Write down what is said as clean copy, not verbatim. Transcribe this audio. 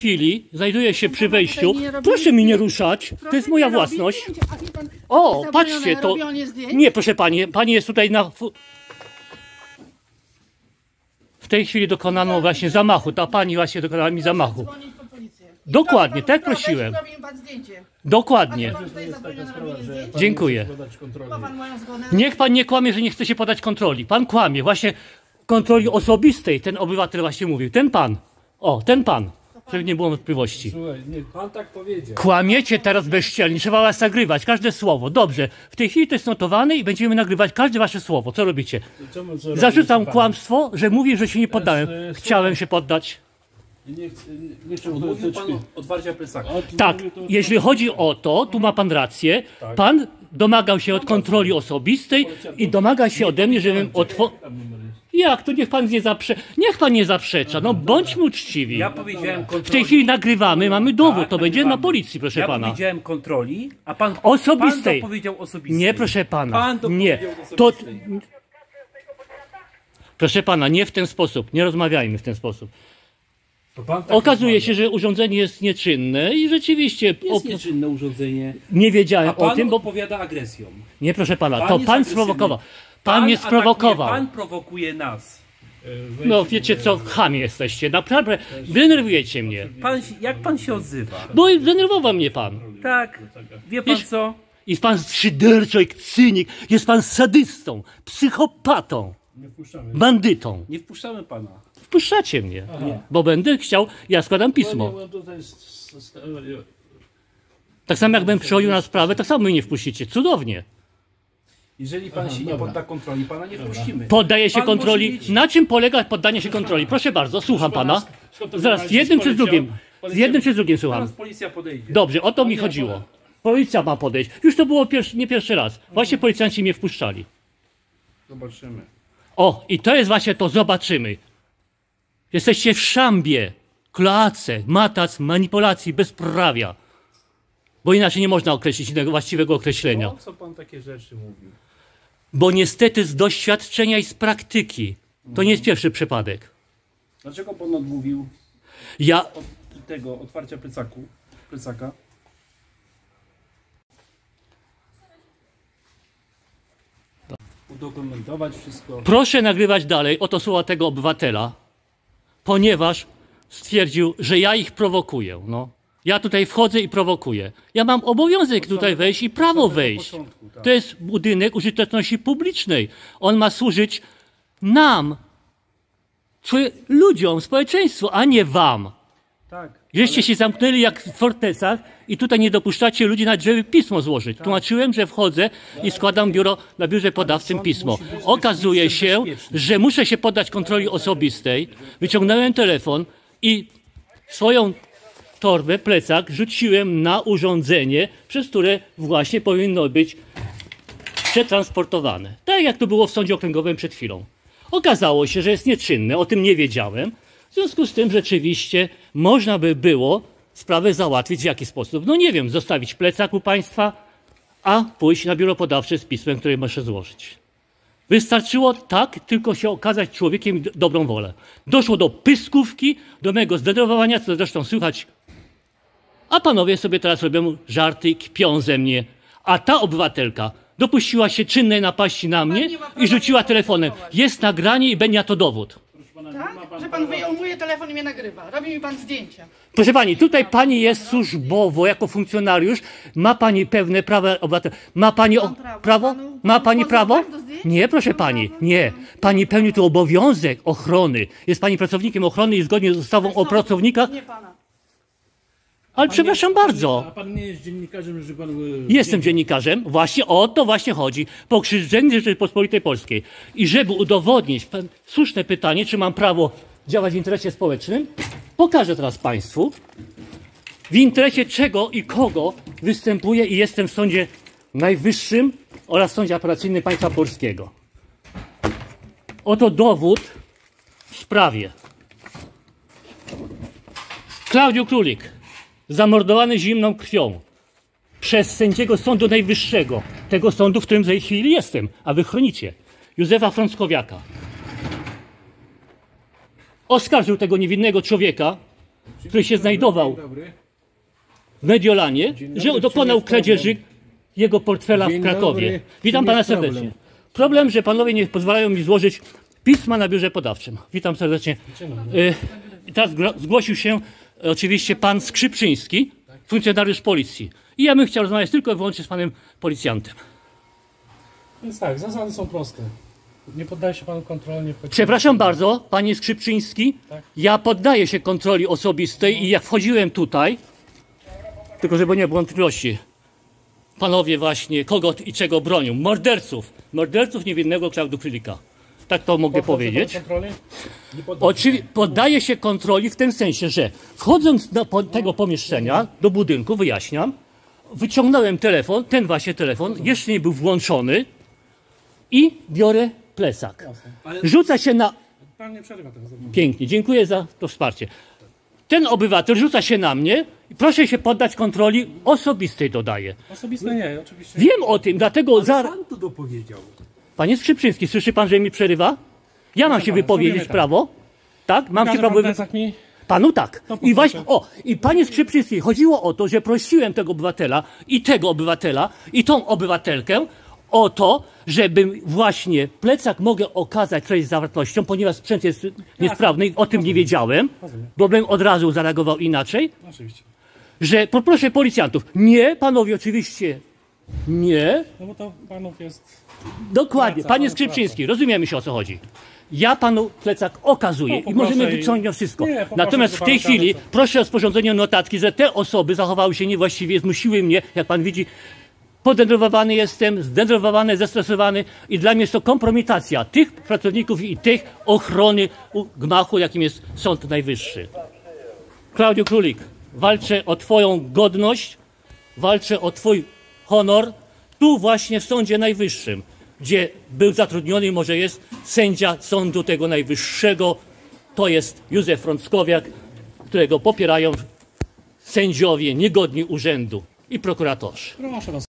chwili znajduję się przy wejściu. Proszę mi nie ruszać, to jest moja własność. O, patrzcie, to... Nie, proszę pani, pani jest tutaj na... W tej chwili dokonano właśnie zamachu, ta pani właśnie dokonała mi zamachu. Dokładnie, tak prosiłem. Dokładnie. Dziękuję. Niech pan nie kłamie, że nie chce się podać kontroli. Pan kłamie, właśnie kontroli osobistej, ten obywatel właśnie mówił. Ten pan, o, ten pan. Żeby nie było wątpliwości. Słuchaj, nie, pan tak powiedział. Kłamiecie teraz bezczelnie, trzeba was nagrywać, każde słowo. Dobrze, w tej chwili to jest notowane i będziemy nagrywać każde wasze słowo. Co robicie? Zarzucam kłamstwo, że mówi, że się nie poddałem. Chciałem się poddać. Nie chcę mówił pan otwarcia plecaka. Tak, jeśli chodzi o to, tu ma pan rację, pan domagał się od kontroli osobistej i domaga się ode mnie, żebym otworzył... Jak to? Niech pan nie zaprzecza, no bądźmy uczciwi. Ja powiedziałem kontroli. W tej chwili nagrywamy, mamy dowód, to będzie na policji, proszę pana. Ja powiedziałem kontroli, a pan osobistej. Pan powiedział osobistej. Nie, proszę pana. Pan to nie. To... Proszę pana, nie w ten sposób, nie rozmawiajmy w ten sposób. Okazuje się, że urządzenie jest nieczynne i rzeczywiście... Jest nieczynne urządzenie. Nie wiedziałem a pan o tym, bo... odpowiada agresją. Nie, proszę pana, to pan sprowokował. Pan mnie sprowokował. Pan prowokuje nas. No wiecie co, chamie jesteście, naprawdę denerwujecie mnie. Jak pan się odzywa? Bo zdenerwował mnie pan. Tak, wie pan co? Jest pan szyderczak, cynik, jest pan sadystą, psychopatą, bandytą. Nie wpuszczamy pana. Wpuszczacie mnie, bo będę chciał, ja składam pismo. Tak samo jak bym przychodził na sprawę, tak samo mnie nie wpuścicie, cudownie. Jeżeli pan się nie podda kontroli, pana nie wpuścimy. Poddaje się kontroli. Na czym polega poddanie się kontroli? Proszę bardzo, słucham pana. Zaraz, z jednym czy z drugim? Z jednym czy z drugim słucham. Teraz policja podejdzie. Dobrze, o to mi chodziło. Policja ma podejść. Już to było nie pierwszy raz. Właśnie policjanci mnie wpuszczali. Zobaczymy. O, i to jest właśnie to zobaczymy. Jesteście w szambie, kloace, matac, manipulacji, bezprawia. Bo inaczej nie można określić innego właściwego określenia. Po co pan takie rzeczy mówił? Bo niestety z doświadczenia i z praktyki. To nie jest pierwszy przypadek. Dlaczego pan odmówił tego otwarcia plecaka? Udokumentować wszystko. Proszę nagrywać dalej oto słowa tego obywatela, ponieważ stwierdził, że ja ich prowokuję. No. Ja tutaj wchodzę i prowokuję. Ja mam obowiązek tutaj wejść i prawo wejść. To jest budynek użyteczności publicznej. On ma służyć nam, ludziom, społeczeństwu, a nie wam. Tak. Żeście się zamknęli jak w fortecach i tutaj nie dopuszczacie ludzi, nawet żeby pismo złożyć. Tak. Tłumaczyłem, że wchodzę i składam na biurze podawczym pismo. Okazuje się, że muszę się poddać kontroli osobistej. Wyciągnąłem telefon i swoją torbę, plecak rzuciłem na urządzenie, przez które właśnie powinno być przetransportowane. Tak jak to było w sądzie okręgowym przed chwilą. Okazało się, że jest nieczynne, o tym nie wiedziałem. W związku z tym rzeczywiście można by było sprawę załatwić w jaki sposób. No nie wiem, zostawić plecak u państwa, a pójść na biuro podawcze z pismem, które muszę złożyć. Wystarczyło tak tylko się okazać człowiekiem dobrą wolę. Doszło do pyskówki, do mego zdenerwowania, co zresztą słychać. A panowie sobie teraz robią żarty, kpią ze mnie. A ta obywatelka dopuściła się czynnej napaści na mnie i rzuciła telefonem. Jest nagranie i będzie na to dowód. Tak? Że pan wyjmuje telefon i mnie nagrywa. Robi mi pan zdjęcia. Proszę pani, tutaj pani jest służbowo, jako funkcjonariusz. Ma pani pewne prawa obywatela. Ma pani prawo? Ma pani prawo? Nie, proszę pani, nie. Pani pełni tu obowiązek ochrony. Jest pani pracownikiem ochrony i zgodnie z ustawą o pracownikach. Nie pana. Ale przepraszam bardzo. A pan nie jest dziennikarzem, że pan... Jestem dziennikarzem. Właśnie o to właśnie chodzi. Pokrzywdzenie Rzeczypospolitej Polskiej. I żeby udowodnić słuszne pytanie, czy mam prawo działać w interesie społecznym, pokażę teraz państwu, w interesie czego i kogo występuję i jestem w Sądzie Najwyższym oraz Sądzie Apelacyjnym Państwa Polskiego. Oto dowód w sprawie. Klaudiusz Królik. Zamordowany zimną krwią przez sędziego Sądu Najwyższego, tego sądu, w którym w tej chwili jestem, a wy chronicie, Józefa Frąckowiaka. Oskarżył tego niewinnego człowieka który się znajdował Dzień dobry. w Mediolanie, że dokonał kradzieży jego portfela w Krakowie. Witam pana serdecznie. Problem, że panowie nie pozwalają mi złożyć pisma na biurze podawczym. Witam serdecznie. Teraz zgłosił się oczywiście pan Skrzypczyński, funkcjonariusz policji. I ja bym chciał rozmawiać tylko i wyłącznie z panem policjantem. Więc tak, zasady są proste. Nie poddaje się panu kontroli, nie wchodzi... Przepraszam bardzo, panie Skrzypczyński. Tak. Ja poddaję się kontroli osobistej i jak wchodziłem tutaj, tylko żeby nie było wątpliwości, panowie właśnie kogo i czego bronią? Morderców niewinnego Klaudiusza Królika. Tak to mogę powiedzieć. Poddaję się kontroli w tym sensie, że wchodząc do tego pomieszczenia, do budynku, wyjaśniam, wyciągnąłem telefon, ten właśnie telefon, jeszcze nie był włączony i biorę plecak. Rzuca się na... Pan nie przerywa tego. Pięknie, dziękuję za to wsparcie. Ten obywatel rzuca się na mnie i proszę się poddać kontroli osobistej, dodaję. Osobiste nie, oczywiście. Wiem o tym, dlatego... Pan tu dopowiedział. Panie Skrzypczyński, słyszy pan, że mi przerywa? Ja mam się wypowiedzieć, prawo? Tak? Mam się prawo wypowiedzieć. Panu tak. I właśnie, i panie Skrzypczyński, chodziło o to, że prosiłem tego obywatela i tą obywatelkę o to, żebym właśnie plecak mogę okazać treść z zawartością, ponieważ sprzęt jest niesprawny, o tym nie wiedziałem, bo bym od razu zareagował inaczej, Oczywiście. że poproszę policjantów. Nie, panowie, oczywiście nie. No bo to panów jest... Dokładnie, panie Skrzypczyński, rozumiemy się, o co chodzi. Ja panu plecak okazuję i możemy wyciągnąć wszystko. Natomiast w tej chwili proszę o sporządzenie notatki, że te osoby zachowały się niewłaściwie, zmusiły mnie, jak pan widzi, podenerwowany jestem, zdenerwowany, zestresowany i dla mnie jest to kompromitacja tych pracowników i tych ochrony gmachu, jakim jest Sąd Najwyższy. Klaudiusz Królik, walczę o twoją godność, walczę o twój honor, tu właśnie w Sądzie Najwyższym, gdzie był zatrudniony i może jest sędzia Sądu tego Najwyższego, to jest Józef Frąckowiak, którego popierają sędziowie niegodni urzędu i prokuratorzy. Proszę was.